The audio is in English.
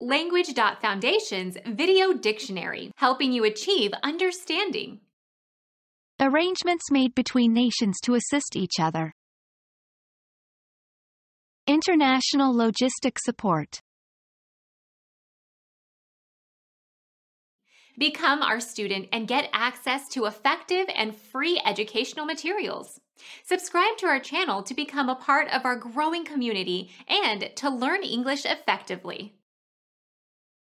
Language.Foundation's Video Dictionary, helping you achieve understanding. Arrangements made between nations to assist each other. International logistic support. Become our student and get access to effective and free educational materials. Subscribe to our channel to become a part of our growing community and to learn English effectively.